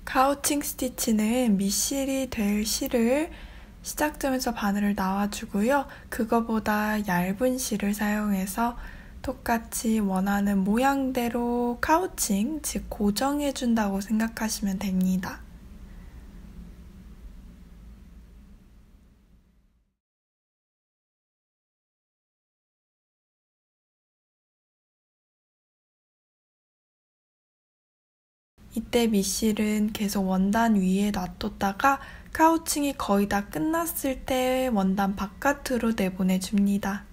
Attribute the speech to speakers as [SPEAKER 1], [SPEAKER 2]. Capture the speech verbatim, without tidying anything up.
[SPEAKER 1] 카우칭 스티치는 밑실이 될 실을 시작점에서 바늘을 나와주고요. 그거보다 얇은 실을 사용해서 똑같이 원하는 모양대로 카우칭, 즉 고정해준다고 생각하시면 됩니다. 이때 밑실은 계속 원단 위에 놔뒀다가 카우칭이 거의 다 끝났을 때 원단 바깥으로 내보내줍니다.